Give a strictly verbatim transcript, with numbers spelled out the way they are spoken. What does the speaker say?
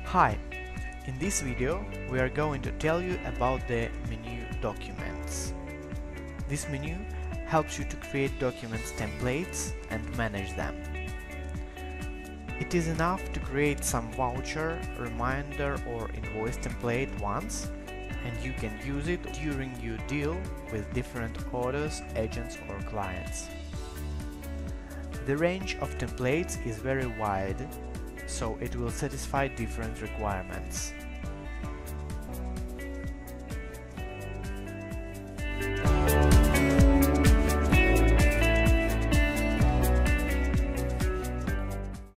Hi, in this video we are going to tell you about the menu documents. This menu helps you to create documents templates and manage them. It is enough to create some voucher, reminder or invoice template once, and you can use it during your deal with different orders, agents or clients. The range of templates is very wide, so it will satisfy different requirements.